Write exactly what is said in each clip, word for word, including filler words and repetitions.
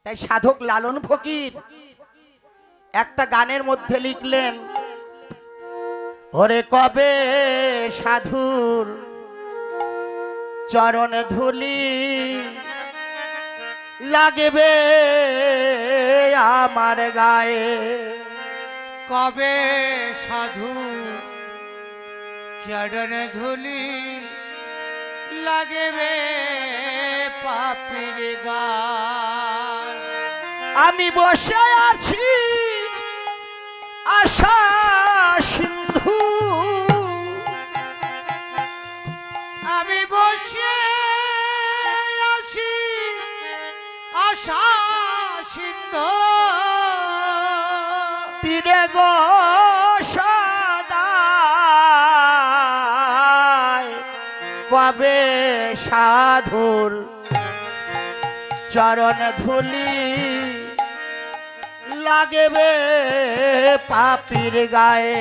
তাই সাধক লালন ফকির একটা গানের মধ্যে লিখলেন, ওরে কবে সাধুর চরণ ধুলি লাগবে আমার গায়ে, কবে সাধু চরণ ধুলি লাগবে পাপীর গায়। আমি বসে আছি আশা সিন্ধু, আমি বসে আছি আশা সিন্ধু তীরে গো সদায়, কবে সাধুর চরণ ধুলি লাগবে পাপীর গায়ে,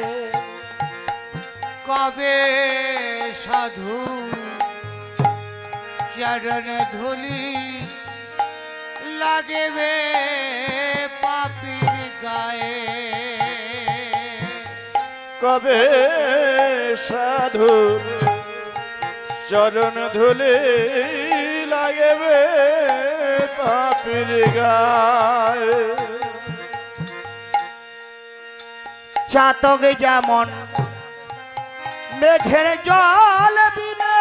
কবে সাধু চরণ ধুলি লাগবে পাপীর গায়ে। কবে সাধু চরণ ধুলি লাগবে পাপীর গায়ে। চাতক যেমন মেঘের জল বিনে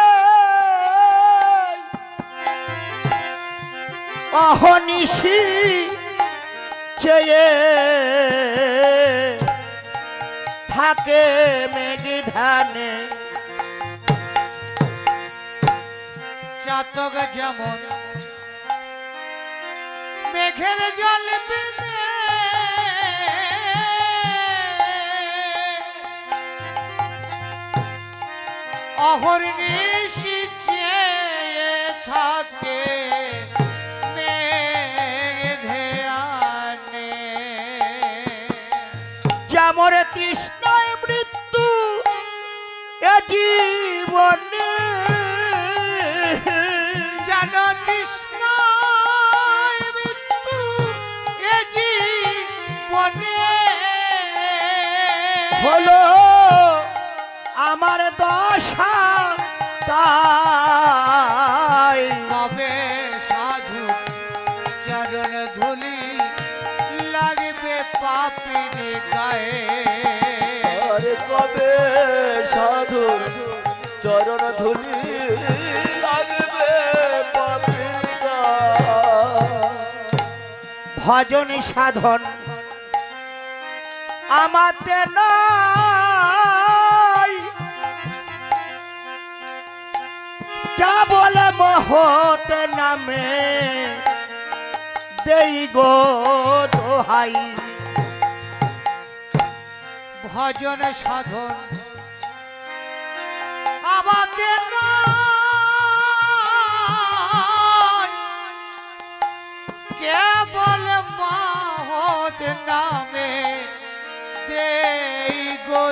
অহনিশি চেয়ে থাকে মেঘ ধানে, চাতক যেমন মেঘের জল বিনে অহর্নিশি চেয়ে থাকে মেঘ ধ্যানে। যেমন তৃষ্ণায় মৃত্যু এ জীবনে, যেন তৃষ্ণ মৃত্যু এ জীবনে হলো আমার দশা তাই, কবে সাধু চরণ ধুলি লাগবে পাপীর গায়ে। আরে কবে সাধু চরণ ধুলি লাগবে পাপীর গায়ে। ভজন সাধন আমাতে নাই, কেবল মহৎ নামে দেই গো দোহাই, ভজন সাধন আমাকে নাই, কেবল মহৎ নামে দেই গো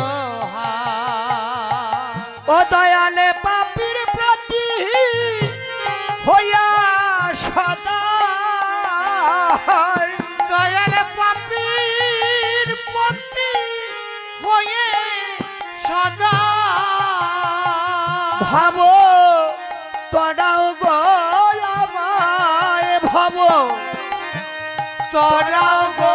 দোহাই। ও দয়ালে পাপীর প্রতি হইয়া সদা, দয়াল পাপীর প্রতি হয়ে সদা ভাব তোরাও গো আমায় ভাব, তোরাও গো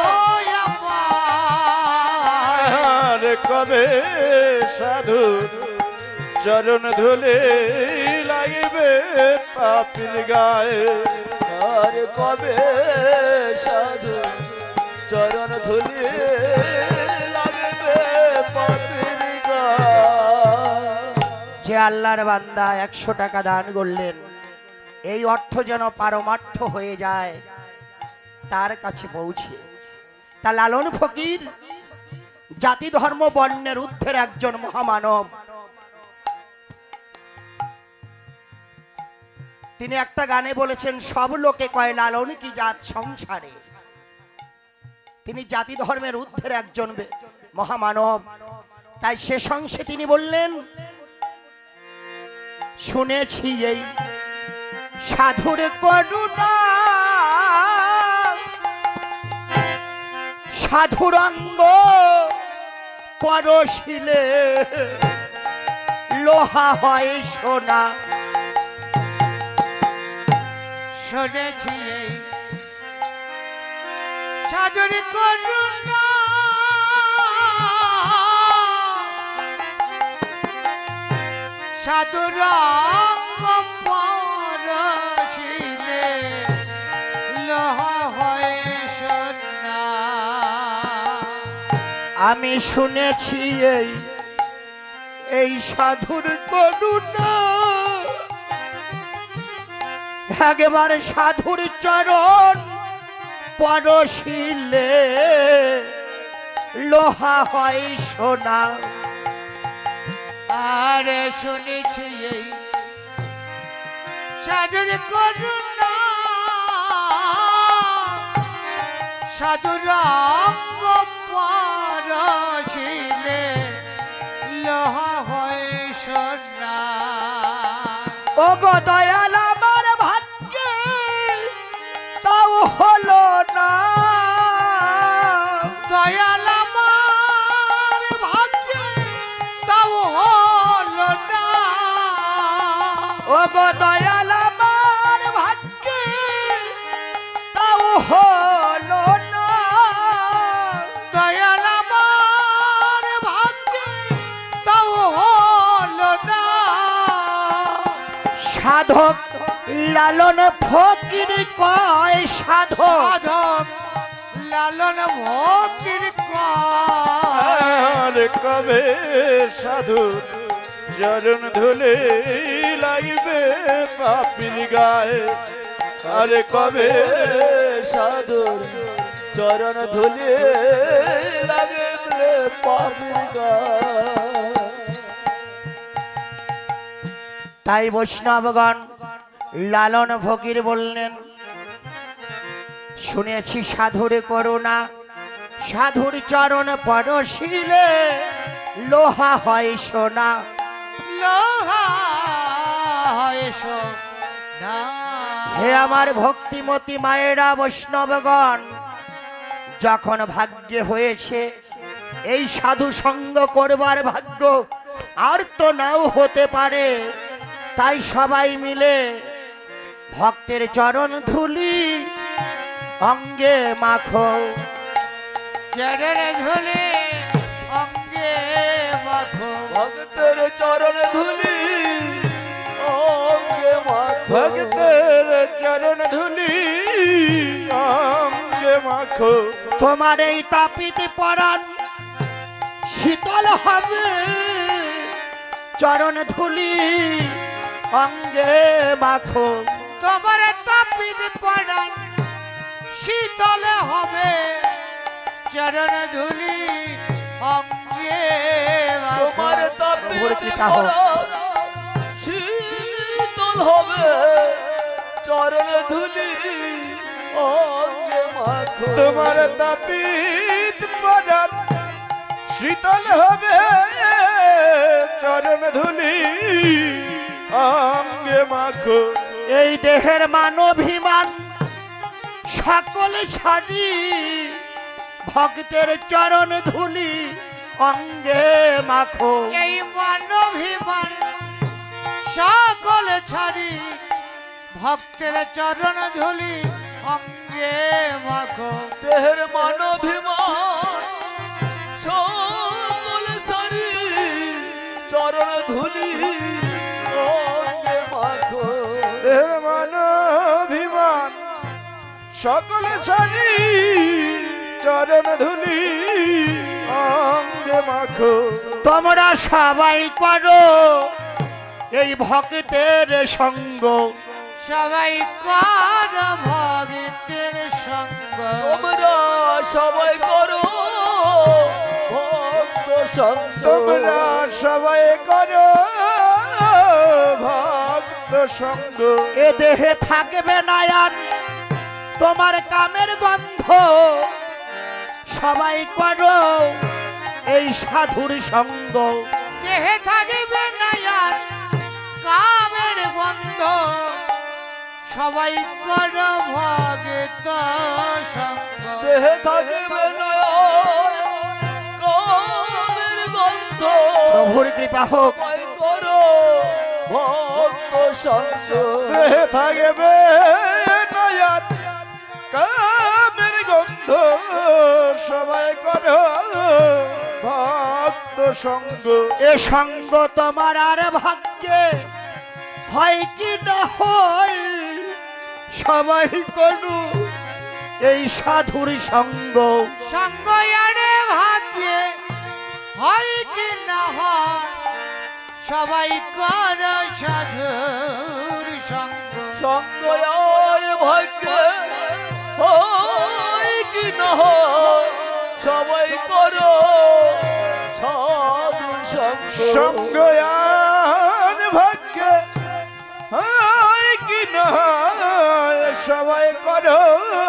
আমায়। আরে কবে সাধু চরণ ধুলি লাগবে পাপীর গায়ে। আরে কবে সাধু চরণ ধুলি লাগবে পাপীর গায়ে। যে আল্লাহর বান্দা একশো টাকা দান করলেন, এই অর্থ যেন পারমার্থ হয়ে যায় তার কাছে পৌঁছে। তা লালন ফকির জাতি ধর্ম বর্ণের ঊর্ধ্বের একজন মহামানব। তিনি একটা গানে বলেছেন, সব লোকে কয় লালন কি জাত সংসারে। তিনি জাতি ধর্মের ঊর্ধ্বের একজন মহামানব। তাই শেষ অংশে তিনি বললেন, শুনেছি এই সাধুর করুণা সাধুর অঙ্গ পরশিলে লোহা হয় সোনা। শুনেছি এই সাধুর করুণা, সাধুর অঙ্গ পরশিলে লোহা হয় সোনা। আমি শুনেছি এই এই সাধুর করুণা, একবার সাধুর চরণ পরশিলে লোহা হয় সোনা। আরে শুনেছি এই সাধুর করুণা, সাধুর অঙ্গ পরশিলে লোহা হয় সোনা। ও গো দয়াল আমার ভাগ্যে তাও হলো না, দয়াল আমার ভাগ্যে তাও হলো না। ও গো দয়াল আমার ভাগ্যে তাও হলো না, দয়াল আমার ভাগ্যে তাও হলো না। সাধক লালন ফকির কয় সাধক, সাধক লালন ভক্তির কয়, আর কবে সাধু চরণ ধুলে লাগবে পাপির গায়ে। আর কবে সাধুর চরণ ধুলে লাগবে পাপির গায়ে। তাই বৈষ্ণবগণ লালন ফকির বললেন, শুনেছি সাধুর করুণা, সাধুর চরণ পরশিলে লোহা হয় সোনা। লোহা হয় সোনা। হে আমার ভক্তিমতী মায়েরা বৈষ্ণবগণ, যখন ভাগ্যে হয়েছে এই সাধু সঙ্গ করবার ভাগ্য, আর তো নাও হতে পারে, তাই সবাই মিলে ভক্তের চরণ ধুলি অঙ্গে মাখো। চরণ ধুলি অঙ্গে মাখো, ভক্তের চরণ ধুলি অঙ্গে মাখো। ভক্তের চরণ ধুলি অঙ্গে মাখো। তোমার এই তাপিত পরাণ শীতল হবে, চরণ ধুলি অঙ্গে মাখো। তোমার তাপিত পরাণ শীতল হবে, চরণ ধুলি অঙ্গে মাখো। তোমার তাপে প্রভুর পিতা হোক। শীতল হবে, চরণ ধুলি অঙ্গে মাখো। তোমার তাপিত পরাণ শীতল হবে, চরণ ধুলি অঙ্গে মাখো। এই দেহের মানভিমান সকল ছাড়ি ভক্তের চরণ ধুলি অঙ্গে মাখো। এই মানভিমান সকল ছাড়ি ভক্তের চরণ ধুলি অঙ্গে মাখো। দেহের মানভিমান সকল সারি চরণ ধুলি অঙ্গে মাখো। দেহের মানভিমান সকল ছাড়ি চরণ ধুলি অঙ্গে মাখো। তোমরা সবাই করো এই ভক্তের সঙ্গ, সবাই কর ভক্তের সঙ্গ। তোমরা সবাই করো ভক্ত সঙ্গ। তোমরা সবাই করো ভক্ত সঙ্গ। এ দেহে থাকবে না আর তোমার কামের গন্ধ, সবাই করো এই সাধুর সঙ্গ। দেহে থাকিবে না আর কামের বন্ধ, সবাই কর ভক্ত সঙ্গ। দেহে থাকবে না কামের গন্ধ প্রভুর কৃপা হোক। সবাই করো ভক্ত সঙ্গ দেহে থাকবে নয়ন কামের গন্ধ সবাই করো ভক্ত সঙ্গ। এ সঙ্গ তোমার আর ভাগ্যে হয় কি না হয়, সবাই করু এই সাধুর সঙ্গ। সঙ্গ আরে ভাগ্যে হয় কি না হয়, সবাই কর সাধুর সঙ্গ। সঙ্গ আর ভাগ্যে হয় কি না হয়, সবাই করো সাধুর সঙ্গ। সঙ্গ আর ভাগ্যে হয় কি না হয়, সবাই করো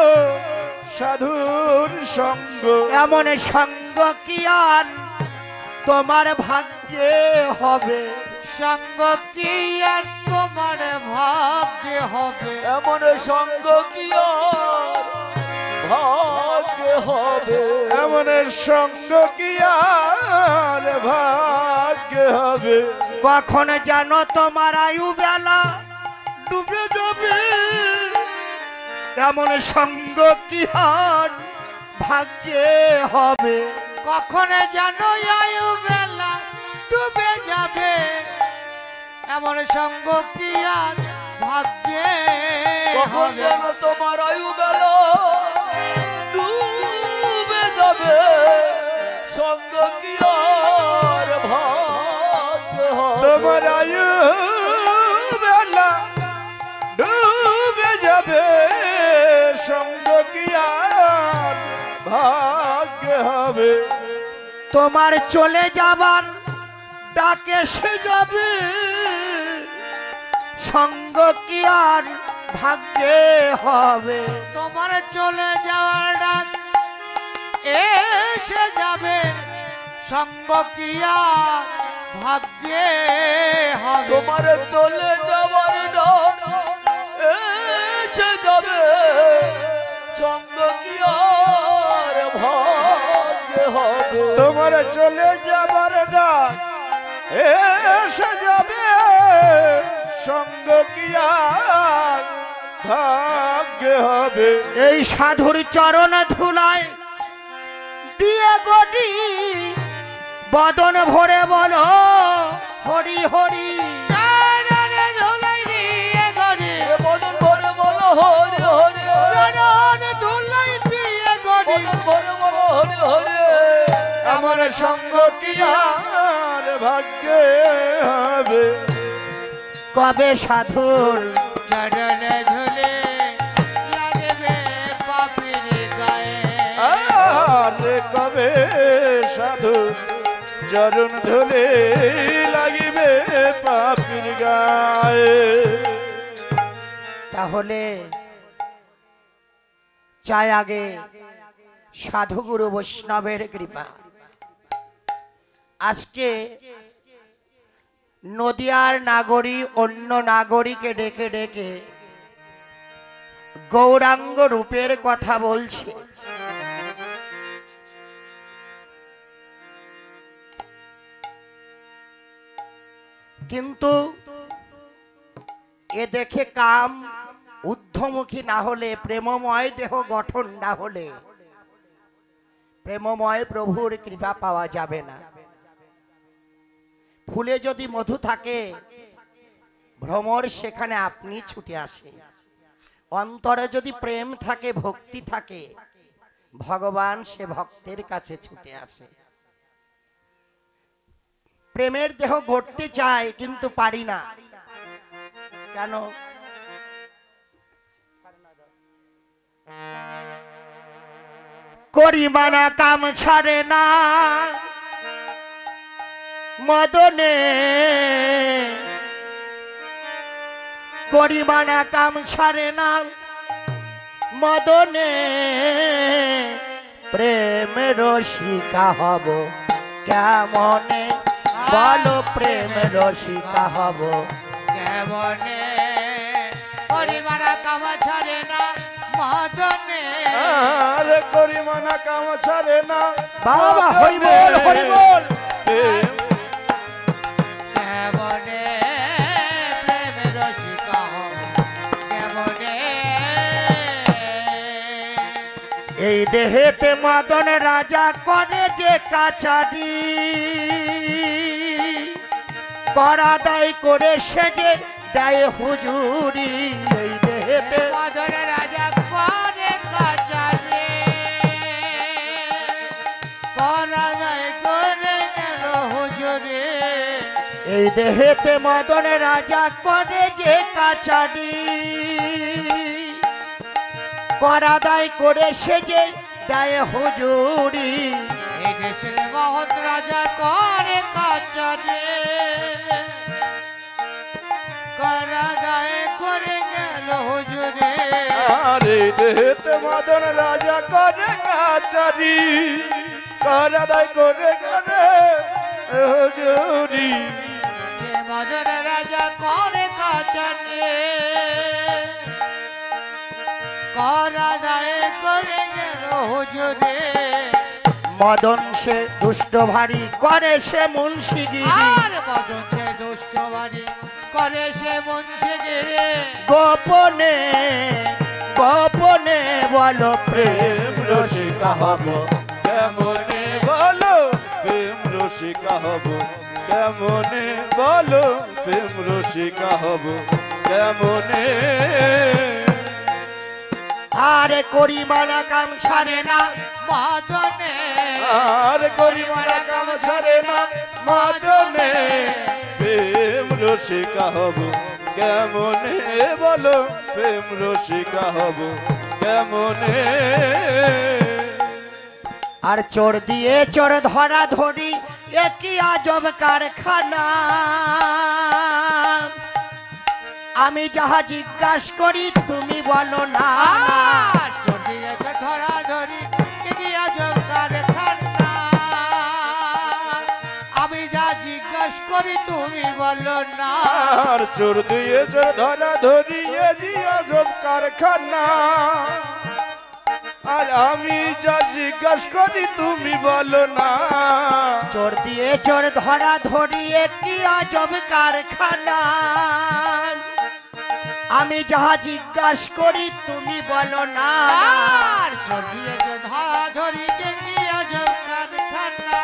সাধুর সঙ্গ। এমন সঙ্গ কি আর তোমার ভাগ্যে হবে, সঙ্গ কি আর তোমার ভাগ্যে হবে। এমন সঙ্গ কি আর ভাগ্যে হবে, এমন সঙ্গ কি আর ভাগ্যে হবে। কখন জানো তোমার আয়ু বেলা ডুবে যাবে, এমন সঙ্গ কি আর ভাগ্যে হবে। কখন জানো আয়ু বেলা ডুবে যাবে, এমন সঙ্গ কি আর ভাগ্যে কখন হবে। যেন তোমার আয়ু বেলা ডুবে যাবে, সঙ্গ কি আর ভাগ্যে হবে। তোমার আয়ু বেলা ডুবে যাবে, সঙ্গ কি আর ভাগ্যে হবে। তোমার চলে যাবার ডাকে সে যাবে, সঙ্গ কি আর ভাগ্যে হবে। তোমার চলে যাওয়ার ডাক এসে যাবে, সঙ্গ কি আর ভাগ্যে হবে। তোমার চলে যাওয়ার ডাক এসে যাবে, সঙ্গ কি আর ভাগ্যে হবে। তোমার চলে যাবার ডাক এসে যাবে, সঙ্গ কি আর ভাগ্যে হবে। এই সাধুর চরণ ধুলায় দিয়ে গড়ি বদন ভরে বলো হরি হরি। চরণে ধুলাই দিয়ে গড়ি, এ বদন ভরে বলো হরে হরে, চরণে ধুলাই দিয়ে গড়ি। বদন ভরে বলো হরে হরে। এমন সঙ্গ কি আর ভাগ্যে হবে। কবে সাধুর চরণে ধুলে লাগবে পাপির গায়ে। আর কবে সাধু চরণ ধুলে লাগিবে পাপির গায়ে। তাহলে চাই আগে সাধুগুরু বৈষ্ণবের কৃপা। আজকে নদিয়ার নাগরিক অন্য নাগরিকে ডেকে ডেকে গৌরাঙ্গ রূপের কথা বলছে। কিন্তু এ দেখে কাম ঊর্ধ্বমুখী না হলে, প্রেমময় দেহ গঠন না হলে প্রেমময় প্রভুর কৃপা পাওয়া যাবে না। ফুলে যদি মধু থাকে, ভ্রমর সেখানে আপনি ছুটে আসে। অন্তরে যদি প্রেম থাকে, ভক্তি থাকে, ভগবান সে ভক্তের কাছে ছুটে আসে। প্রেমের দেহ গড়তে চাই কিন্তু পারি না কেন? করিবানা কাম ছাড়ে না মদনে, করিবানা কাম ছাড়ে না মদনে, প্রেম রসিকা হব কেমনে, বলো প্রেম রসিকা হব কেমনে। পরিবার কাম ছাড়ে না মদনে আর করিমানা কাম ছাড়ে না বাবা মদনে। হরিবল হরিবল প্রেম কেমনে প্রেমে রসিকা হব কেমনে এই দেহেতে মদন রাজা করে যে কাছারি করা দায় করে সেজে দেয় হুজুরি এই দেহেতে মদনে রাজা করে কাচারে করা যায় করে গেল হুজুরে এই দেহেতে মদন রাজা করে যে কাছারি করা দায় করে সেজে দেয় হুজুরি এই দেশের মহৎ রাজা করে কাচারে করা যায় করে গেল হুজুরে আরে দেহতে মদন রাজা করে কাচারি করা দায় করে করে হুজুরি যে মদন রাজা করে কাচারে করা যায় করে গেল হুজুরে মদন সে দুষ্ট ভারী করে সে মুন্সিগিরি আর মদন সে দুষ্ট বাড়ি করে সে মুন্সি গিরে গোপনে গোপনে বলো প্রেম রসিকা হব কেমনে বলো প্রেম রসিকা হব কেমনে বলো প্রেম রসিকা হব কেমনে আরে করি মানা কাম ছাড়ে না মদনে আর করিমারা কাম ছাড়ে না মদনে প্রেম রসিকা হব কেমনে বলো প্রেম রসিকা হব কেমনে আর চোর দিয়ে চোর ধরা ধরি একই আজব কারখানা আমি যাহা জিজ্ঞাস করি তুমি বলো না আর চটি এসে ধরা ধরি কি আজব কারখানা আমি যা জিজ্ঞাস করি তুমি বলো না আর চোর দিয়ে চোর ধরা ধরিয়ে দিয়া সব কারখানা আর আমি যা জিজ্ঞাস করি তুমি বলো না চোর দিয়ে চোর ধরা ধরি একই আজব কারখানা আমি যাহা জিজ্ঞাস করি তুমি বলো না আর চটি এসে ধরা ধরি কি আজব কারখানা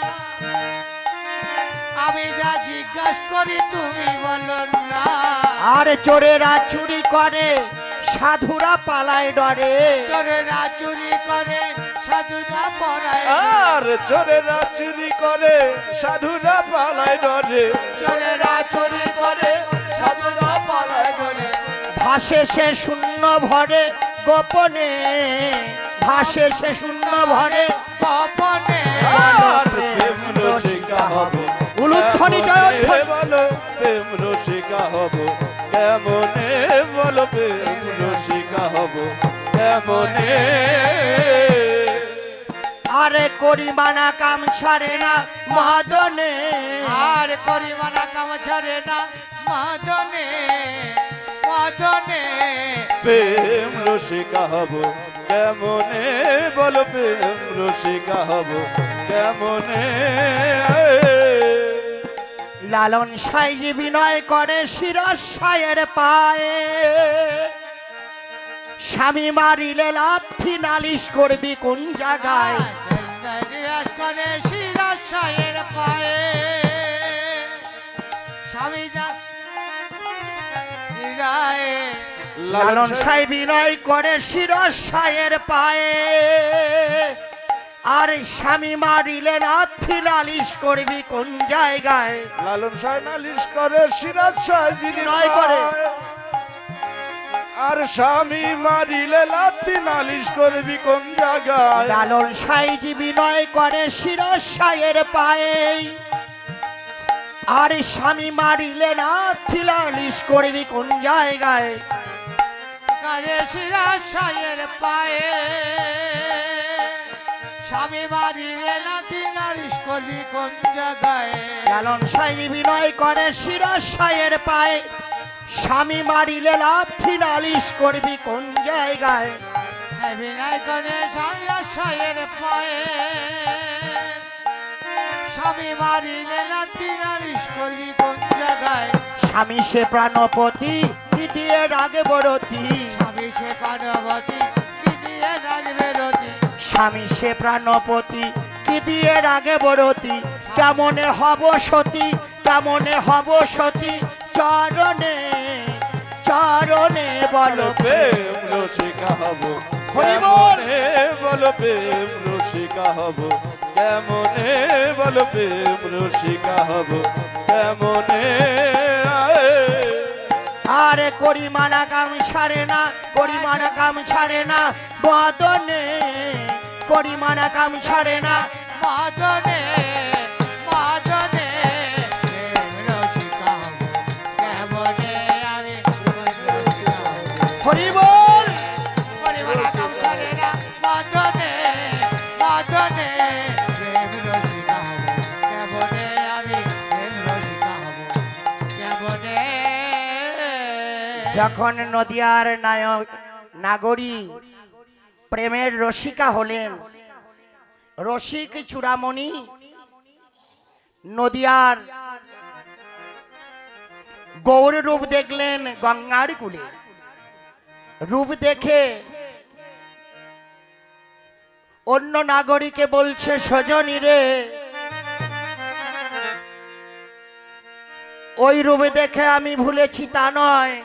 আমি যা জিজ্ঞাস করি তুমি বলো না আর চোরেরা চুরি করে সাধুরা পালায় ডরে চোরেরা চুরি করে সাধুরা পড়ায় আর চোরেরা চুরি করে সাধুরা পালায় ডরে চোরেরা চুরি করে সাধুরা পড়ায় ডরে ভাসে সে শূন্য ভরে গোপনে ভাসে সে শূন্য ভরে গোপনে আর প্রেম রসিকা হব উলুধ্বনি জয়ধ্বনি। বলো প্রেম রসিকা হব কেমনে বলো প্রেম রসিকা হব কেমনে আরে করি মানা কাম ছাড়ে না মদনে আর করি মানা কাম ছাড়ে না মদনে মদনে প্রেম রসিকা হব কেমনে বলো প্রেম রসিকা হব কেমনে লালন সাইজি বিনয় করে শিরস সায়ের পায়ে স্বামী মারিলে লাথি নালিশ করবি কোন জায়গায় রিয়াজ করে সিরাজ শাহের পায়ে স্বামী যা হৃদয়ে লালন সাই বিনয় করে শিরস সায়ের পায়ে আর স্বামী মারিলে লাথি নালিশ করবি কোন জায়গায় লালন সাহেব নালিশ করে সিরাজ সাহেব নয় করে। আর স্বামী মারিলে লাথি নালিশ করবি কোন জায়গায় লালন সাইজি বিনয় করে শিরস সায়ের পায়ে আর স্বামী মারিলে লাথি নালিশ করবি কোন জায়গায় করে সিরাজ শাহের পায়ে স্বামী মারিলে নাতি নারিশ করবি কোন জায়গায় লালন সাই বিনয় করে শিরস সায়ের পায়ে স্বামী মারিলে লাথি নালিশ করবি কোন জায়গায়? বিনয় করে সায়ের পায়ে স্বামী মারিলে নাতি নালিশ করবি কোন জায়গায়? স্বামী সে প্রাণপতি কি দিয়ে রাগে বরতি? স্বামী সে পার্বতী কি দিয়ে রাখবে রতি? স্বামী সে প্রাণপতি কি দিয়ে রাগে বরতি? কেমনে হব সতী, কেমনে হব সতী, চরণে চরণে বলো প্রেম রসিকা হব হরি বল। কেমনে বলো প্রেম রসিকা হব কেমনে বলো প্রেম রসিকা হব কেমনে আরে করি মানা কাম ছাড়ে না, করি মানা কাম ছাড়ে না বদনে, করি মানা কাম ছাড়ে না। মদনে মদনে প্রেম রসিকা হব কেমনে আমি প্রেম রসিকা হব? হরি বল। পরিমাণা কাম ছাড়ে না মদনে মদনে প্রেম রসিকা হব কেমনে আমি প্রেম রসিকা হব কেমনে? যখন নদিয়ার নায়ক নাগরী প্রেমের রসিকা হলেন, রসিক চূড়ামণি নদিয়ার গৌর রূপ দেখলেন গঙ্গার কূলে। রূপ দেখে অন্য নাগরিকে বলছে, সজনী রে, ওই রূপ দেখে আমি ভুলেছি তা নয়,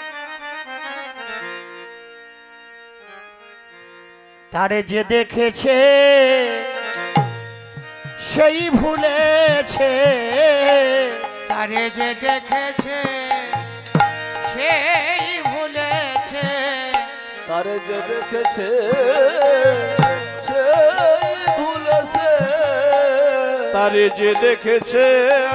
তারে যে দেখেছে সেই ভুলেছে। তারে যে দেখেছে সেই ভুলেছে। তারে যে দেখেছে সেই ভুলেছে। তারে যে দেখেছে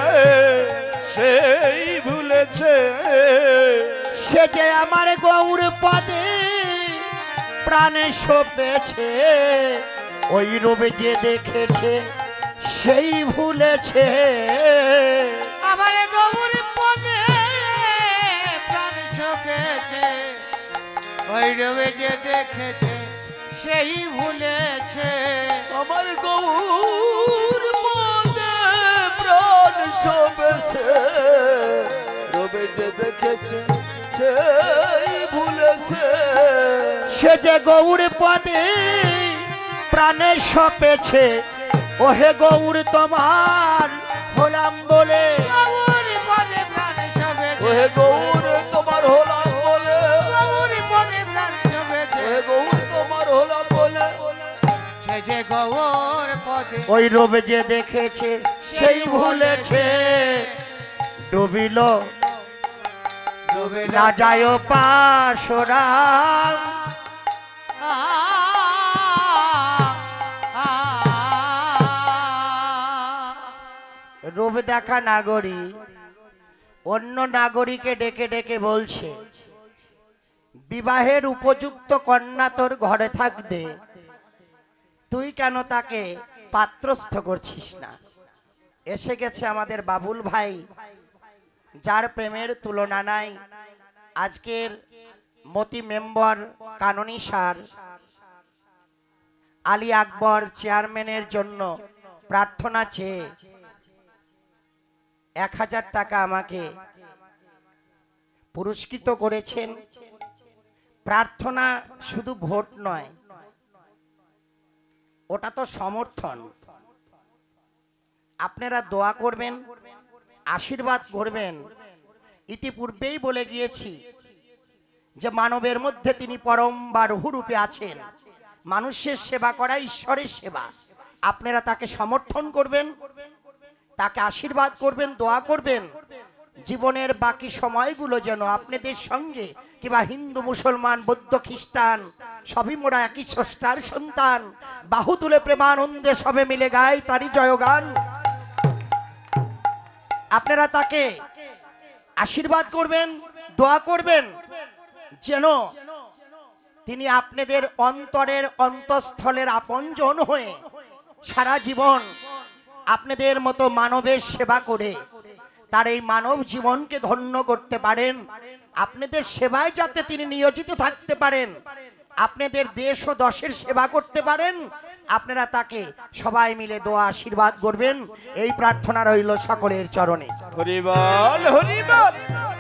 সেই ভুলেছে। সে যে আমার গৌর পদে প্রাণে সপেছে, ওই রূপে যে দেখেছে সেই ভুলেছে। আমার গৌর পদে প্রাণ শোকেছে, ওই রবে যে দেখেছে সেই ভুলেছে। আমার গৌর পদে প্রাণ সবেছে, রবে যে দেখেছে সেই ভুলেছে। সে যে গৌর পদে প্রাণে সপেছে, ওহে গৌর তোমার হলাম বলে। গৌর পদে প্রাণ শোকেছে, ওহে গৌর তোমার হলাম বলে। গৌর পদে প্রাণ শোকেছে, ওহে গৌর তোমার হলাম বলে। সে যে গৌর পদে ওই রূপে যে দেখেছে সেই ভুলেছে। ডুবিল ডুবে না যায় পাশরাম, রূপ দেখা নাগরী অন্য নাগরীকে ডেকে ডেকে বলছে, বিবাহের উপযুক্ত কন্যা তোর ঘরে থাকবে, তুই কেন তাকে পাত্রস্থ করছিস না? এসে গেছে আমাদের বাবুল ভাই, যার প্রেমের তুলনা নাই। আজকের মতি মেম্বার কাননী স্যার আলী আকবর চেয়ারম্যানের জন্য প্রার্থনা চেয়ে এক হাজার টাকা আমাকে পুরস্কৃত করেছেন। প্রার্থনা শুধু ভোট নয়, ওটা তো সমর্থন। আপনারা দোয়া করবেন, আশীর্বাদ করবেন। ইতিপূর্বেই বলে গিয়েছি যে মানবের মধ্যে তিনি পরম বা রূপে আছেন। মানুষের সেবা করা ঈশ্বরের সেবা। আপনারা তাকে সমর্থন করবেন, তাকে আশীর্বাদ করবেন, দোয়া করবেন। জীবনের বাকি সময়গুলো যেন আপনাদের সঙ্গে, কিংবা হিন্দু মুসলমান বৌদ্ধ খ্রিস্টান সবই মোরা একই স্রষ্টার সন্তান, বাহু তুলে প্রেমানন্দে সবে মিলে গায় তারই জয়গান। আপনারা তাকে আশীর্বাদ করবেন, দোয়া করবেন, যেন তিনি আপনাদের অন্তরের অন্তঃস্থলের আপনজন হয়ে সারা জীবন আপনাদের মতো মানবের সেবা করে তার এই মানব জীবনকে ধন্য করতে পারেন, আপনাদের সেবায় যাতে তিনি নিয়োজিত থাকতে পারেন, আপনাদের দেশ ও দশের সেবা করতে পারেন, আপনারা তাকে সবাই মিলে দোয়া আশীর্বাদ করবেন, এই প্রার্থনা রইল সকলের চরণে। হরিবল হরিবল।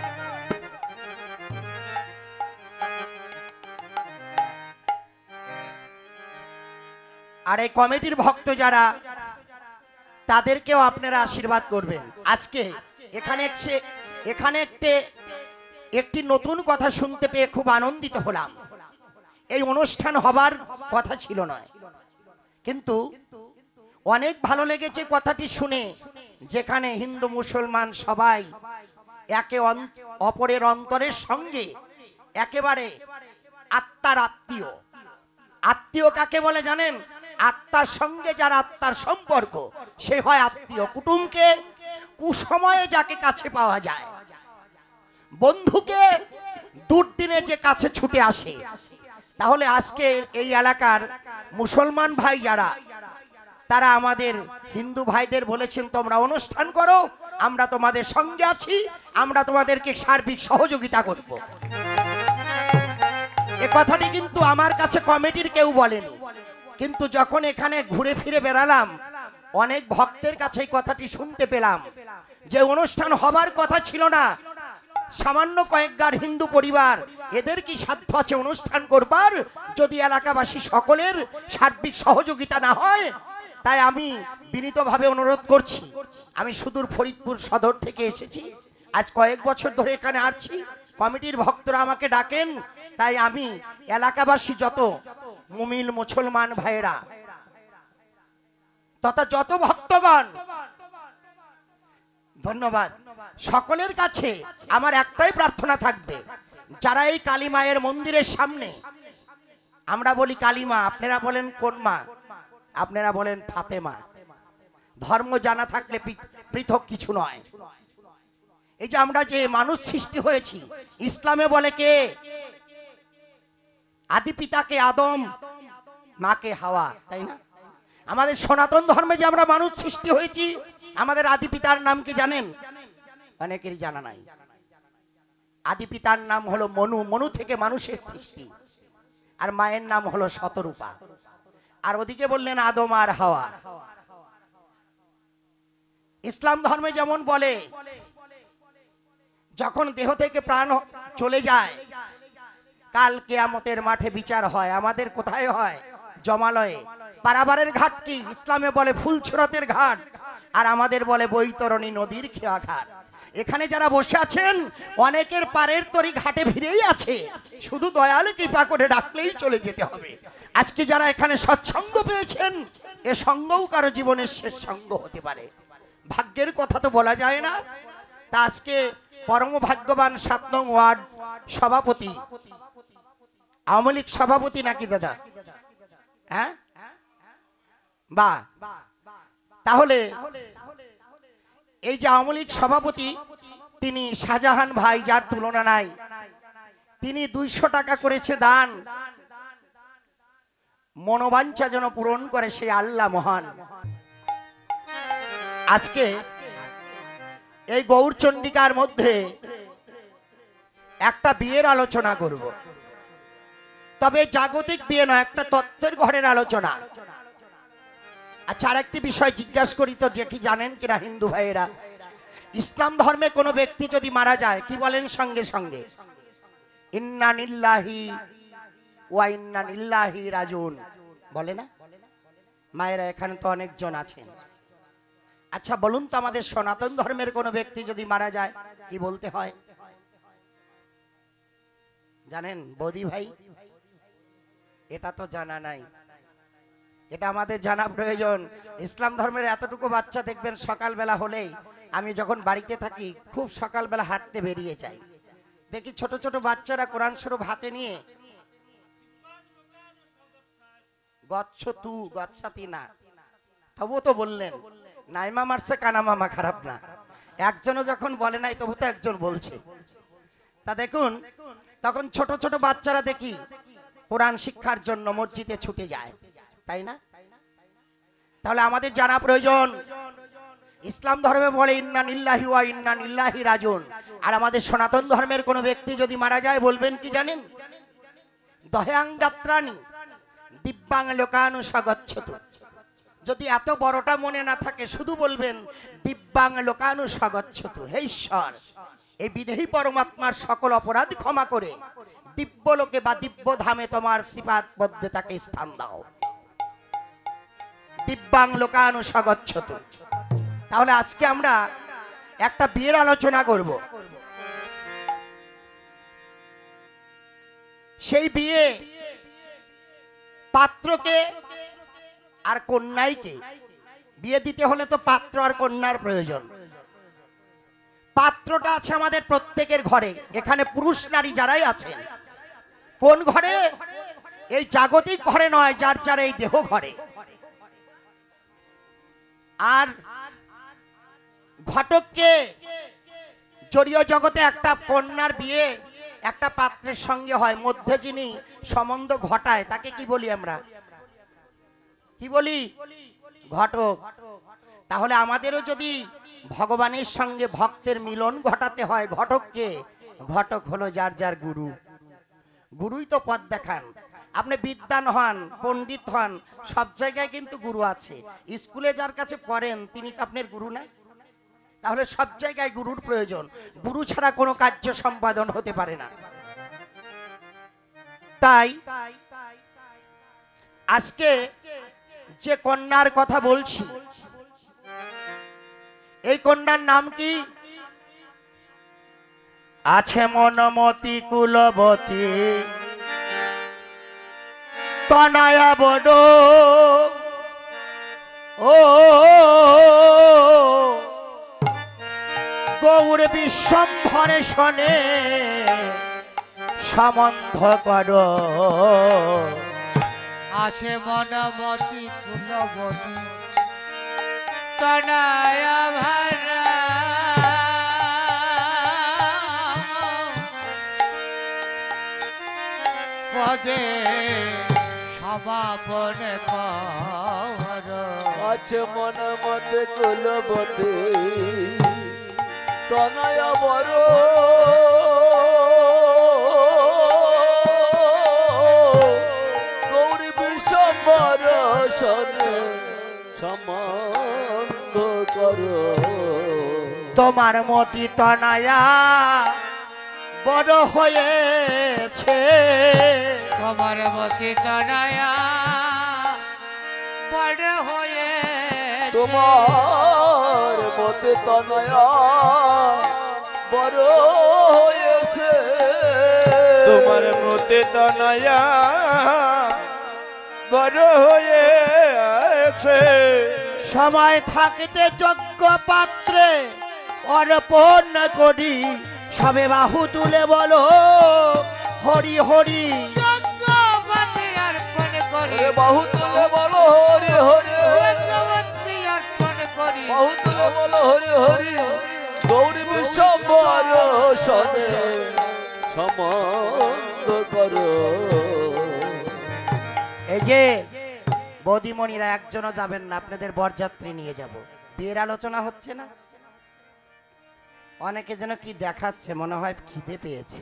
আর এই কমিটির ভক্ত যারা, তাদেরকেও আপনারা আশীর্বাদ করবেন। আজকে এখানে একটি এখানে একটি একটি নতুন কথা শুনতে পেয়ে খুব আনন্দিত হলাম। এই অনুষ্ঠান হবার কথা ছিল নয়, কিন্তু অনেক ভালো লেগেছে কথাটি শুনে, যেখানে হিন্দু মুসলমান সবাই একে অপরের অন্তরের সঙ্গে একেবারে আত্মার আত্মীয়। আত্মীয় কাকে বলে জানেন? আত্মার সঙ্গে যার আত্মার সম্পর্ক, সে হয় আত্মীয়। কুটুমকে কুসময়ে যাকে কাছে পাওয়া যায়, বন্ধুকে দুর্দিনে যে কাছে ছুটে আসে। তাহলে আজকে এই এলাকার মুসলমান ভাই যারা, তারা আমাদের হিন্দু ভাইদের বলেছেন, তোমরা অনুষ্ঠান করো, আমরা তোমাদের সঙ্গে আছি, আমরা তোমাদেরকে সার্বিক সহযোগিতা করব। এ কথাটি কিন্তু আমার কাছে কমিটির কেউ বলেনি, কিন্তু যখন এখানে ঘুরে ফিরে বেড়ালাম, অনেক ভক্তের কাছে এই কথাটি শুনতে পেলাম যে অনুষ্ঠান হবার কথা ছিল না, সামান্য কয়েকগার হিন্দু পরিবার, এদের কি সাধ্য আছে অনুষ্ঠান করবার যদি এলাকাবাসী সকলের সার্বিক সহযোগিতা না হয়? তাই আমি বিনীতভাবে অনুরোধ করছি, আমি সুদূর ফরিদপুর সদর থেকে এসেছি, আজ কয়েক বছর ধরে এখানে আসছি, কমিটির ভক্তরা আমাকে ডাকেন, তাই আমি এলাকাবাসী যত মুমিন মুসলমান ভাইয়েরা তথা যত ভক্তগণ, ধন্যবাদ, সকলের কাছে আমার একটাই প্রার্থনা থাকবে, যারা এই কালী মায়ের মন্দিরের সামনে, আমরা বলি কালী মা, আপনারা বলেন কোন মা? আপনারা বলেন ফাতেমা। ধর্ম জানা থাকলে পৃথক কিছু নয়। এই যে আমরা যে মানুষ সৃষ্টি হয়েছি, ইসলামে বলে কে? আদি পিতাকে আদম, মাকে হাওয়া, তাই না? আমাদের সনাতন ধর্মে যে আমরা মানুষ সৃষ্টি হয়েছি, আমাদের আদি পিতার নাম কি জানেন? অনেকেরই জানা নাই। আদি পিতার নাম হলো মনু, মনু থেকে মানুষের সৃষ্টি, আর মায়ের নাম হলো শতরূপা। আর ওদিকে বললেন আদম আর হাওয়া। ইসলাম ধর্মে যেমন বলে, যখন দেহ থেকে প্রাণ চলে যায়, কাল কিয়ামতের মাঠে বিচার হয়। আমাদের কোথায় হয়? জমালয়ে। পারাবারের ঘাট কি? ইসলামে বলে ফুলছড়তের ঘাট, আর আমাদের বলে বৈতরণী নদীর খেয়া ঘাট। এখানে যারা বসে আছেন, অনেকের পারের তরি ঘাটে ভিড়েই আছে, শুধু দয়াল কৃপা করে ডাকলেই চলে যেতে হবে। আজকে যারা এখানে সৎসঙ্গ পেয়েছেন, এ সঙ্গও কারো জীবনের শেষ সঙ্গ হতে পারে, ভাগ্যের কথা তো বলা যায় না। তা আজকে পরম ভাগ্যবান সাত নং ওয়ার্ড সভাপতি, আওয়ামী লীগ সভাপতি নাকি দাদা? হ্যাঁ, বা তাহলে এই যে আওয়ামী লীগ সভাপতি, তিনি শাহজাহান ভাই, যার তুলনা নাই, তিনি দুইশো টাকা করেছে দান। মনোবাঞ্ছা যেন পূরণ করে সেই আল্লাহ মহান। আজকে এই গৌরচন্ডিকার মধ্যে একটা বিয়ের আলোচনা করব, তবে জাগতিক বিয়ে নয়, একটা তত্ত্বের ঘরের আলোচনা। আচ্ছা, আর একটি বিষয় জিজ্ঞাসা করি তো, যে কি জানেন কিনা হিন্দু ভাইয়েরা, ইসলাম ধর্মে কোনো ব্যক্তি যদি মারা যায়, কি বলেন সঙ্গে সঙ্গে? ইন্না লিল্লাহি ওয়া ইন্না ইলাইহি রাজিউন বলে না? মায়েরা এখানে তো অনেকজন আছেন। আচ্ছা বলুন তো, আমাদের সনাতন ধর্মের কোনো ব্যক্তি যদি মারা যায়, কি বলতে হয় জানেন বৌদি ভাই? এটা তো জানা নাই, এটা আমাদের জানা প্রয়োজন। ইসলাম ধর্মের এতটুকু বাচ্চা দেখবেন, সকালবেলা হলেই, আমি যখন বাড়িতে থাকি খুব সকালবেলা হাঁটতে বেরিয়ে যাই, দেখি ছোট ছোট বাচ্চারা কোরআন শরীফ হাতে নিয়ে, গচ্ছ তু গচ্ছাতি না, তবুও তো বললেন, নাইমা মারছে কানা মামা খারাপ না, একজনও যখন বলে নাই তবু তো একজন বলছে। তা দেখুন, তখন ছোট ছোট বাচ্চারা দেখি কোরআন শিক্ষার জন্য মসজিদে ছুটে যায়, তাই না? তাহলে আমাদের জানা প্রয়োজন, ইসলাম ধর্মে বলে ইন্না নিল্লাহি ওয়া ইন্না নিল্লাহি রাজিউন। আর আমাদের সনাতন ধর্মের কোনো ব্যক্তি যদি মারা যায় বলবেন কি জানেন? দহ্যাং যাত্রানি দিব্যাং লোকানু স্বগচ্ছতু। যদি এত বড়টা মনে না থাকে শুধু বলবেন দিব্যাং লোকানু স্বগচ্ছতু। হে ঈশ্বর, এই বিদেহী পরমাত্মার সকল অপরাধ ক্ষমা করে দিব্য লোকে বা দিব্য ধামে তোমার সিফাত পদ্মে তাকে স্থান দাও। দিব্যাং লোকানু স্বগচ্ছতু। তাহলে আজকে আমরা একটা বিয়ের আলোচনা করব। সেই বিয়ে পাত্রকে আর কন্যাইকে বিয়ে দিতে হলে তো পাত্র আর কন্যার প্রয়োজন। পাত্রটা আছে আমাদের প্রত্যেকের ঘরে, এখানে পুরুষ নারী যারাই আছেন। কোন ঘরে? এই জাগতিক ঘরে নয়, যার যার এই দেহ ঘরে। আর ঘটককে জড়ীয় জগতে একটা কন্যার বিয়ে একটা পাত্রের সঙ্গে হয়, মধ্যে যিনি সম্বন্ধ ঘটায় তাকে কি বলি আমরা? কি বলি? ঘটক। তাহলে আমাদেরও যদি ভগবানের সঙ্গে ভক্তের মিলন ঘটাতে হয়, ঘটককে? ঘটক হলো যার যার গুরু। গুরুই তো পথ দেখান। আপনি বিদ্বান হন, পণ্ডিত হন, সব জায়গায় কিন্তু গুরু আছে। স্কুলে যার কাছে পড়েন তিনি তো আপনার গুরু না? তাহলে সব জায়গায় গুরুর প্রয়োজন। গুরু ছাড়া কোনো কার্য সম্পাদন হতে পারে না। তাই আজকে যে কন্যার কথা বলছি, এই কন্যার নাম কি? আছে মনমতি কুলবতী তনয়া বড়। ও গৌর বিশ্বম্ভরে শনে সম্বন্ধ কর। আছে মনমতি কুলবতী তনয়া ভরা পদে সমাপন কর। আছে মন মতে কুলবতী তনয়া বড়। গৌরী বিশ্বম্বর শনে সম্বন্ধ কর। তোমার মতি তনয়া বড় হয়েছে। তোমার মতি তনয়া বড় হয়ে। তোমার মতে তনয়া বড় হয়েছে। তোমার মতে তনয়া বড় হয়েছে। সময় থাকতে যোগ্য পাত্রে অর্পণ করি। সবে বাহু তুলে বলো হরি হরি। যোগ্য পাত্রে অর্পণ করি। ওরে বাহু তুলে বলো হরি হরি। যোগ্য পাত্রে অর্পণ করি। বাহু তুলে বলো হরি হরি। গৌরী বিশ্বম্বর শনে সম্বন্ধ কর। এই যে বৌদিমণিরা একজনও যাবেন না, আপনাদের বরযাত্রী নিয়ে যাব। বিয়ের আলোচনা হচ্ছে না? অনেকে যেন কি দেখাচ্ছে, মনে হয় খিদে পেয়েছে।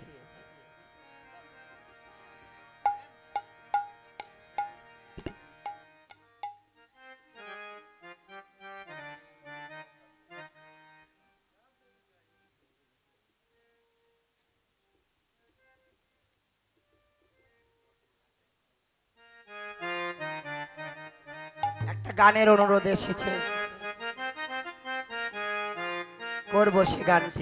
একটা গানের অনুরোধ এসেছে, করব সে গানটি।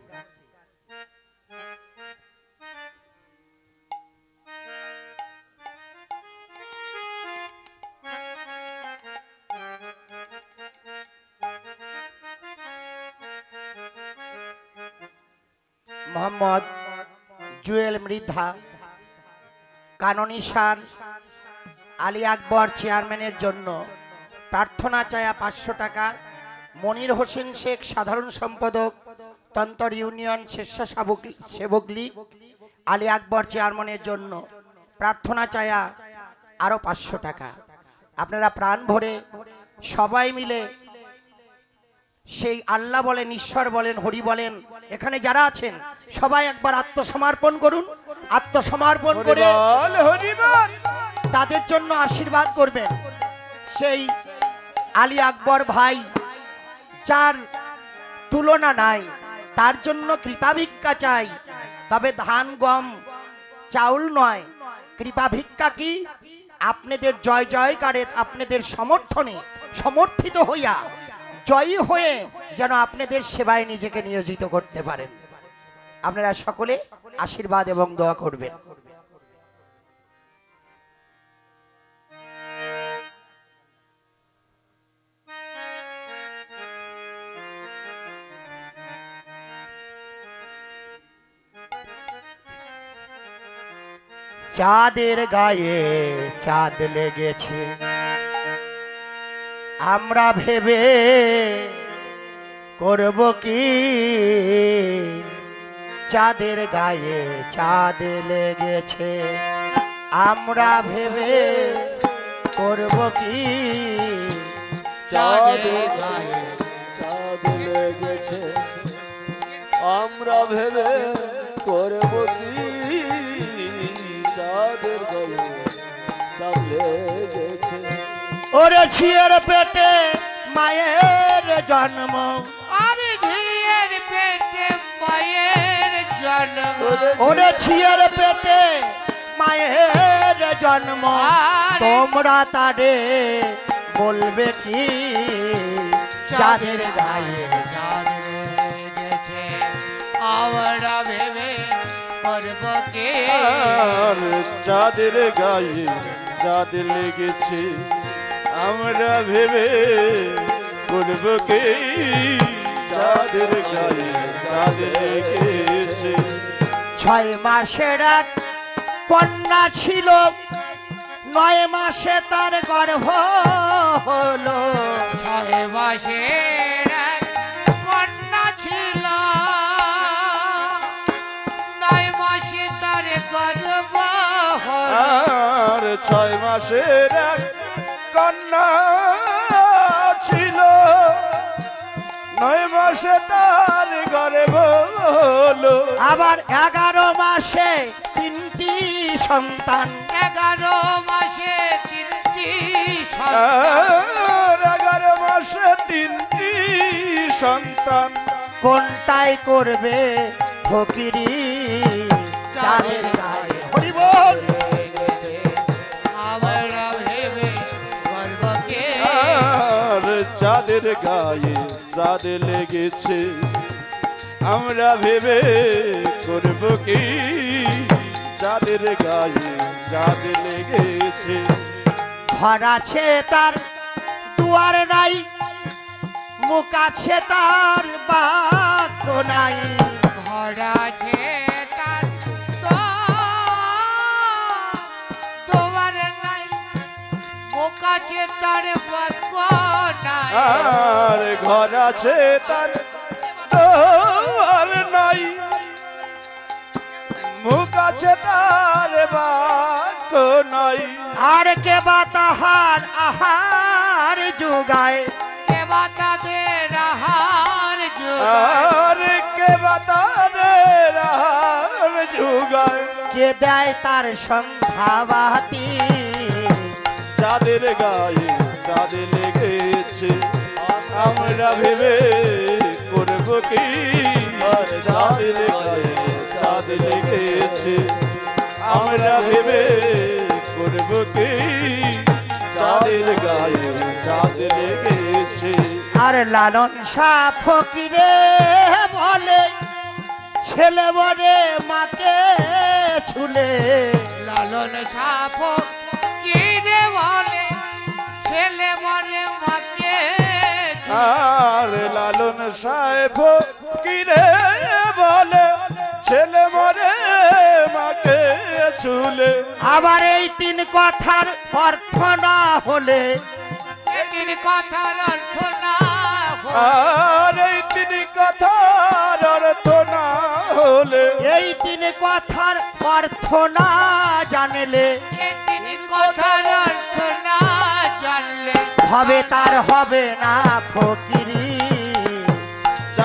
মোহাম্মদ জুয়েল মৃধা, কাননী সার আলী আকবর চেয়ারম্যানের জন্য প্রার্থনা চায়া পাঁচশো টাকা। মনির হোসেন শেখ সাধারণ সম্পাদক তন্তর ইউনিয়ন স্বেচ্ছাসেবক সেবক লীগ আলী আকবর চেয়ারম্যানের জন্য প্রার্থনা চায়া আরো পাঁচশো টাকা। আপনারা প্রাণ ভরে সবাই মিলে সেই আল্লাহ বলেন, ঈশ্বর বলেন, হরি বলেন, এখানে যারা আছেন সবাই একবার আত্মসমর্পণ করুন। আত্মসমর্পণ করে হরিবল হরিবল। তাদের জন্য আশীর্বাদ করবেন। সেই আলী আকবর ভাই যার তুলনা নাই, তার জন্য কৃপা ভিক্ষা চাই। তবে ধান গম চাউল নয়, কৃপা ভিক্ষা কি? আপনাদের জয় জয়কারে, আপনাদের সমর্থনে সমর্থিত হইয়া জয়ী হয়ে যেন আপনাদের সেবায় নিজেকে নিয়োজিত করতে পারেন। আপনারা সকলে আশীর্বাদ এবং দোয়া করবেন। চাঁদের গায়ে চাঁদ লেগেছে, আমরা ভেবে করব কি? চাঁদের গায়ে চাঁদ লেগেছে, আমরা ভেবে করব কি? চাঁদের গায়ে চাঁদ লেগেছে, আমরা ভেবে করব কি? চাঁদের গায়ে চাঁদ লেগেছে। ওরে ঝিয়ের পেটে মায়ের জন্ম, আরে ঝিয়ের পেটে মায়ের জন্ম, ওরে ঝিয়ের পেটে মায়ের জন্ম, তোমরা তারে বলবে কি? চাঁদের গায়ে চাঁদ লেগেছে, আমরা ভেবে করব কি? আর চাঁদের গায়ে চাঁদ লেগেছে, আমরা ভেবে করব কি? চাঁদের গায়ে চাঁদ লেগেছে। ছয় মাসের এক কন্যা ছিল, নয় মাসে তার গর্ভ হলো। ছয় মাসের এক কন্যা ছিল, নয় মাসে তার গর্ভ হলো। আর ছয় মাসের এক কন্যা ছিল, নয় মাসে তার গর্ভ হলো। আবার এগারো মাসে তিনটি সন্তান, এগারো মাসে তিনটি সন্তান, আর এগারো মাসে তিনটি সন্তান। কোনটাই করবে ফকিরি? চাঁদের গায়ে হরি বল। লেগেছে, আমরা ভেবে করব কি? আর চাঁদের গায়ে চাঁদ লেগেছে, আমরা ভেবে করব কি? চাঁদের গায়ে চাঁদ লেগেছে। ঘর আছে তার দুয়ার নাই, মুখ আছে তার বাক্য নাই। ঘর আছে তার তো তোমার নাই, মুখ আছে তার বাক্য নাই। আর ঘর আছে তার দুয়ার নাই, মুখ আছে তার বাক্য নাই। আর কে বা তাহার আহার যোগায়, কে বা তাদের আহার যোগায়, আর কে বাতাদের আর যুগায়। কে দেয় তার সন্ধ্যাবাতি? চাঁদের গায়ে চাঁদ লেগেছে, আমরা ভেবে করব কি? চাঁদের গায়ে চাঁদ লেগেছে, আমরা ভেবে করব কি? চাঁদের গায়ে চাঁদ লেগেছে। আর লালন শাহ ফকিরে বলে, ছেলে বলে মাকে ছুলে। লালন সাপ কি রে বলে, ছেলে মরে মাকে ছুলে। আর লালন সাহেব কিরে বলে, ছেলে মরে মাকে ছুলে। আবার এই তিন কথার অর্থ না হলে, এদিন কথার অর্থ না হলে, আর এই তিনি কথার অর্থ না হলে, এই তিন কথার অর্থ না জানলে, এদিন কথার অর্থ না জানলে, হবে তার হবে না ফকিরি।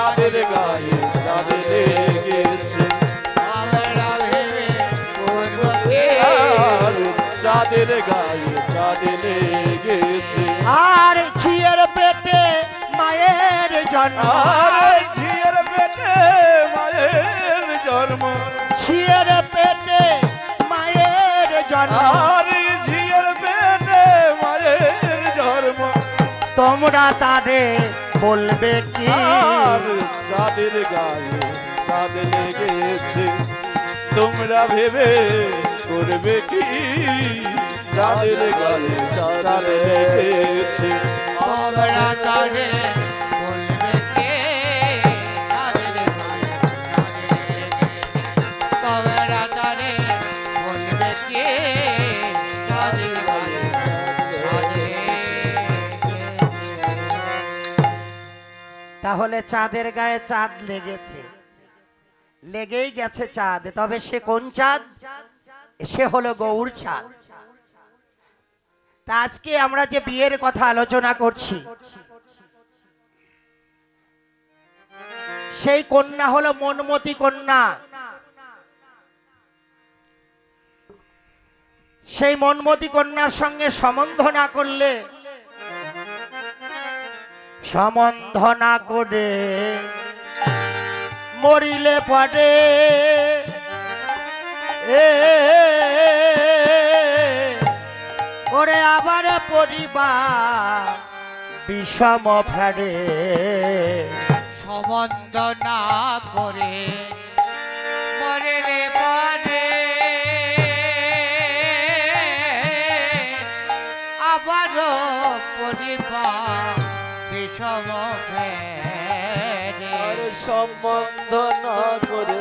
চাঁদের গায়ে চাঁদ লেগেছে আমরা ভেবে করব কি আর চাঁদের গায়ে চাঁদ লেগেছে আর ঝিয়ের পেটে মায়ের জন্ম আর ঝিয়ের পেটে মায়ের জন্ম ঝিয়ের পেটে মায়ের জন্ম আর ঝিয়ের পেটে মায়ের জন্ম তোমরা তাদের বলবে কি আর চাঁদের গায়ে চাঁদ লেগেছে তোমরা ভেবে করবে কি চাঁদের গায়ে চাঁদ লেগেছে তোমরা তারে বলবে কে তাদের গায়ে চাঁদ লেগেছে তোমরা তারে বলবে কে তাদের গায়ে চাঁদ লেগেছে। তাহলে চাঁদের গায়ে চাঁদ লেগেছে লেগেই গেছে চাঁদ তবে সে কোন চাঁদ সে হলো গৌর চাঁদ তা আজকে আমরা যে বিয়ের কথা আলোচনা করছি সেই কন্যা হলো মনমতি কন্যা সেই মনমতি কন্যার সঙ্গে সম্বন্ধ না করলে সম্বন্ধ না করে মরিলে পড়ে এ ওরে আবার পরিবার বিষম ফেরে সম্বন্ধ না করে মরেলে পারে আবারও পরিবার বিষম ফেরে আর সম্বন্ধ না করে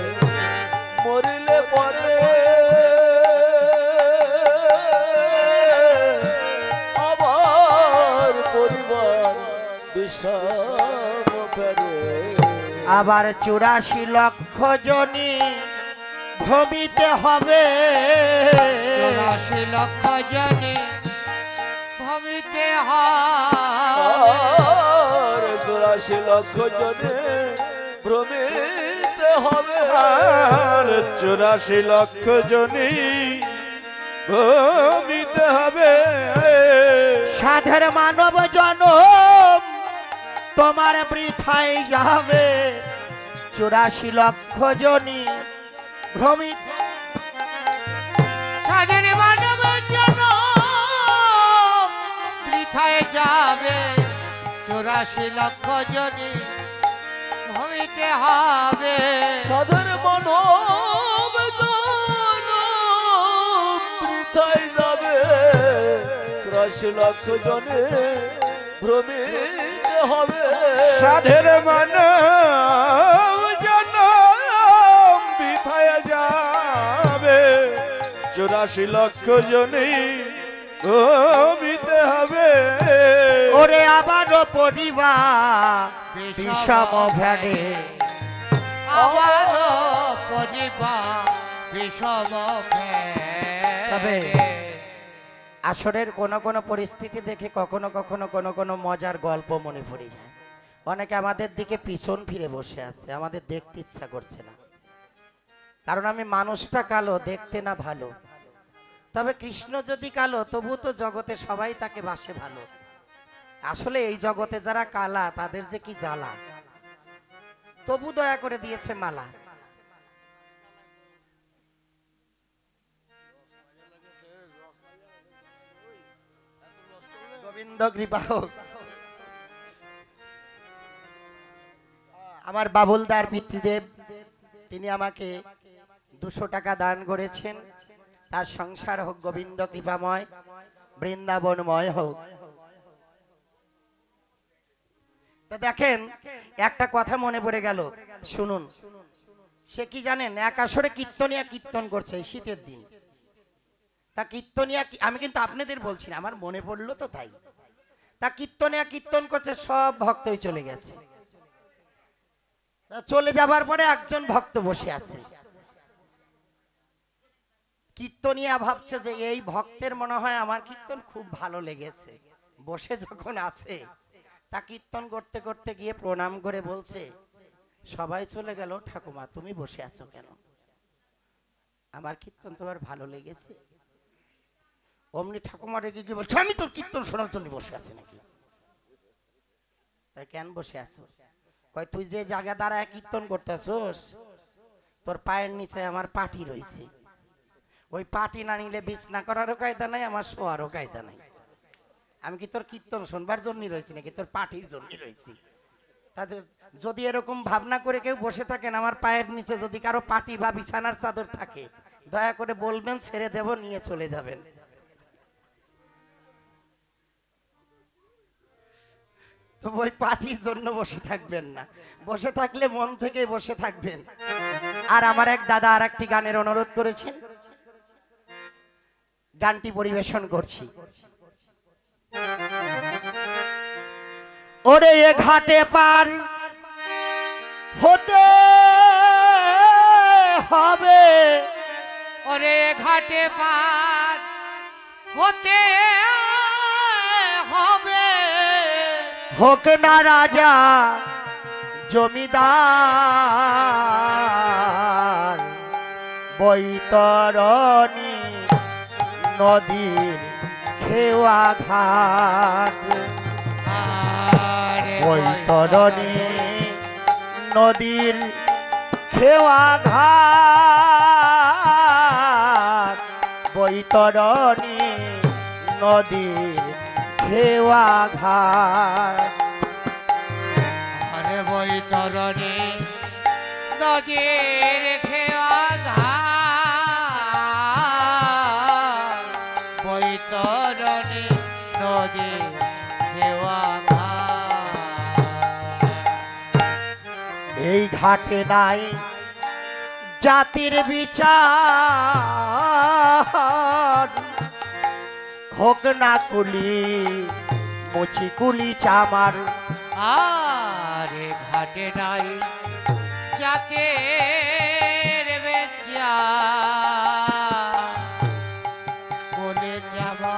মরিলে পরে আবার পরিবার বিষম ফেরে আবার চুরাশি লক্ষ জনি ভ্রমিতে হবে চৌরাশি লক্ষ জনে ভবিতে হয় আর চুরাশি লক্ষ জনে ভ্রমিতে হবে আর চুরাশি লক্ষ জনি ভূমিতে হবে সাধের মানব জনম তোমার বৃথায় যাবে চুরাশি লক্ষ জনি ভ্রমিত সাধের মানব জন বৃথায় যাবে চৌরাশি লক্ষ জনে ভবিতে হবে সাধের মানব বৃথায় যাবে চুরাশি লক্ষ জনে ভ্রমিতে হবে সাধের মানব জনম বৃথায় যাবে চুরাশি লক্ষ জনি ভূমিতে হবে ওরে আবারও পরিবার বিষম ফেরে আবারও পরিবার বিষম তবে ফেরে আসরের কোন কোন পরিস্থিতি দেখে কখনো কখনো কোন কোন মজার গল্প মনে পড়ে যায় অনেকে আমাদের দিকে পিছন ফিরে বসে আছে আমাদের দেখতে ইচ্ছা করছে না কারণ আমি মানুষটা কালো দেখতে না ভালো তবে কৃষ্ণ যদি কালো তবু তো জগতে সবাই তাকে বাসে ভালো আসলে এই জগতে যারা কালা তাদের যে কি জ্বালা তবু দয়া করে দিয়েছে মালা গোবিন্দ কৃপা হোক আমার বাবুলদার পিতৃদেব তিনি আমাকে দুশো টাকা দান করেছেন তার সংসার হোক গোবিন্দ কৃপাময় বৃন্দাবনময় হোক তো দেখেন একটা কথা মনে পড়ে গেল শুনুন সে কি জানেন এক আসরে কীর্তনিয়া কীর্তন করছে এই শীতের দিন তা কীর্তনিয়া আমি কিন্তু আপনাদের বলছি না আমার মনে পড়লো তো তাই তা কীর্তনিয়া কীর্তন করছে সব ভক্তই চলে গেছে চলে যাবার পরে একজন ভক্ত বসে আছে কীর্তনিয়া ভাবছে যে এই ভক্তের মনে হয় আমার কীর্তন খুব ভালো লেগেছে বসে যখন আছে তা কীর্তন করতে করতে গিয়ে প্রণাম করে বলছে, সবাই চলে গেল, ঠাকুমা তুমি বসে আছো কেন? আমার কীর্তন তোমার ভালো লেগেছে? অমনি ঠাকুমা রেগে গিয়ে বলছে, আমি তো কীর্তন শোনার জন্য বসে আছি নাকি? তাই কেন বসে আছো? কয় তুই যে জায়গা দাঁড়ায় কীর্তন করতেছোস, তোর পায়ের নিচে আমার পাটি রয়েছে, ওই পাটি না নিলে বিছনা করারও কায়দা নাই, আমার শোয়ারও কায়দা নাই। আমি কি তোর কীর্তন শুনবার জন্য রয়েছি নাকি তোর পাটির জন্য রয়েছি? তাদের যদি এরকম ভাবনা করে কেউ বসে থাকেন, আমার পায়ের নিচে যদি কারো পাটি বা বিছানার চাদর থাকে, দয়া করে বলবেন, ছেড়ে দেব, নিয়ে চলে যাবেন। তো ওই পাটির জন্য বসে থাকবেন না, বসে থাকলে মন থেকে বসে থাকবেন। আর আমার এক দাদা আর একটি গানের অনুরোধ করেছেন, গানটি পরিবেশন করছি। ওরে এ ঘাটে পার হতে হবে, ওরে ঘাটে পার হতে হবে, হোক না রাজা জমিদার, বৈতরণী নদীর খেওয়া ঘাট, আরে বৈতরণী নদীর খেওয়া ঘাট, বৈতরণী নদীর খেওয়া ঘাট, আরে বৈতরণী নদীর খেওয়া ঘাট, বৈতরণী নদীর খেওয়া ঘাট। এই ঘাটে নাই জাতির বিচার, হোক না কুলি মুচি কুলি চামার, আরে ঘাটে নাই জাতের বেচা বলে যাবা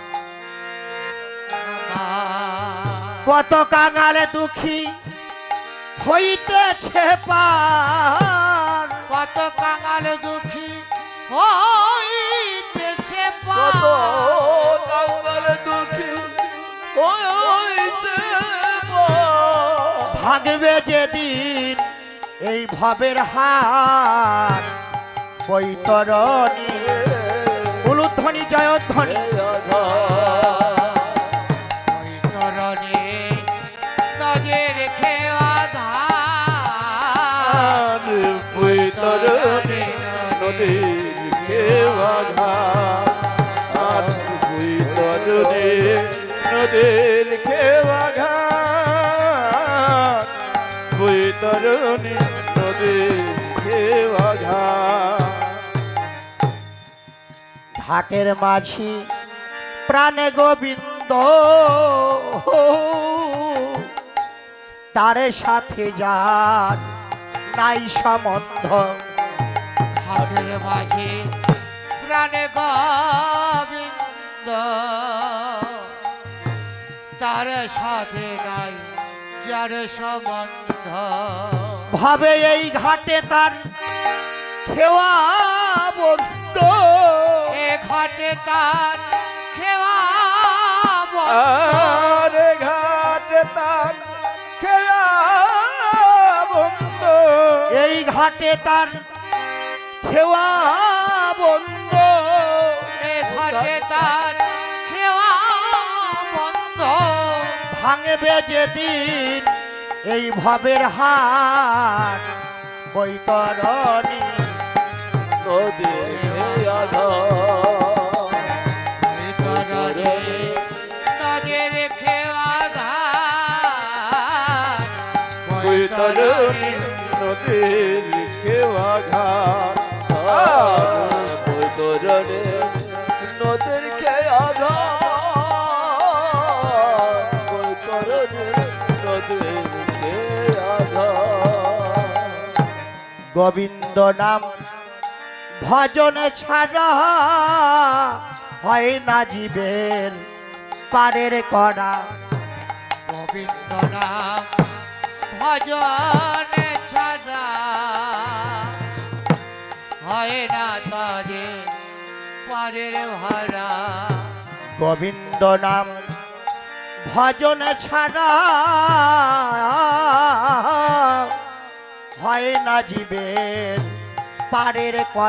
আমার। কত কাঙালে দুঃখী হইতেছে পার, কত কাঙাল দুঃখী হইতেছে কত পার। কাঙ্গাল দুঃখী হয়েছে পার। ভাগবে যেদিন এই ভবের হার, বৈতরণী উলুধ্বনি জয়ধ্বনি, বৈতরণী নদীর খেওয়া ঘাট, বৈতরণী নদীর খেওয়া ঘাট, বৈতরণী নদীর খেওয়া ঘাট, বৈতরণী নদীর খেওয়া ঘাট। ঘাটের মাঝি প্রাণে গোবিন্দ, তার সাথে যার নাই সম্বন্ধ, ঘাটের মাঝে প্রাণে গোবিন্দ, তার সাথে নাই যার সম্বন্ধ। ভাবে এই ঘাটে তার খেওয়া বন্ধ, এ ঘাটে তার খেওয়া বন্ধ। আরে ঘাটে তার খেয়া বন্ধ, এই ঘাটে তার খেওয়া বন্ধ, এ ঘাটে তার খেওয়া বন্ধ। ভাঙবে যেদিন এই ভবের হাট, বৈতরণী নদীর খেওয়া বৈতরণী নদীর খেওয়া ঘাট, বৈতরণী নদীর খেওয়া ঘাট, বৈতরণী নদীর খেওয়া ঘাট, বৈতরণী নদীর খেওয়া ঘাট। গোবিন্দ নাম ভজন ছাড়া হয় না জীবের পারের করা, গোবিন্দ নাম ভজন ছাড়া হয় না তারে পরের ভাড়া। গোবিন্দ নাম ভজন ছাড়া হয় না জীবের পারের